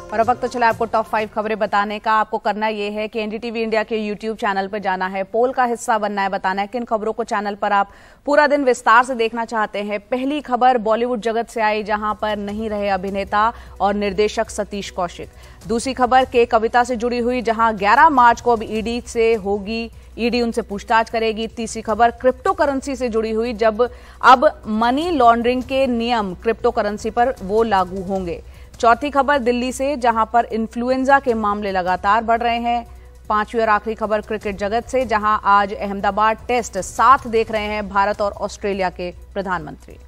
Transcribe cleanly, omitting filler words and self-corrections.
और अब वक्त तो चला आपको टॉप 5 खबरें बताने का। आपको करना यह है कि एनडीटीवी इंडिया के यूट्यूब चैनल पर जाना है, पोल का हिस्सा बनना है, बताना है किन खबरों को चैनल पर आप पूरा दिन विस्तार से देखना चाहते हैं। पहली खबर बॉलीवुड जगत से आई, जहां पर नहीं रहे अभिनेता और निर्देशक सतीश कौशिक। दूसरी खबर के कविता से जुड़ी हुई, जहां 11 मार्च को अब ईडी से होगी, ईडी उनसे पूछताछ करेगी। तीसरी खबर क्रिप्टो करेंसी से जुड़ी हुई, जब अब मनी लॉन्ड्रिंग के नियम क्रिप्टो करेंसी पर वो लागू होंगे। चौथी खबर दिल्ली से, जहां पर इन्फ्लुएंजा के मामले लगातार बढ़ रहे हैं। पांचवी और आखिरी खबर क्रिकेट जगत से, जहां आज अहमदाबाद टेस्ट साथ देख रहे हैं भारत और ऑस्ट्रेलिया के प्रधानमंत्री।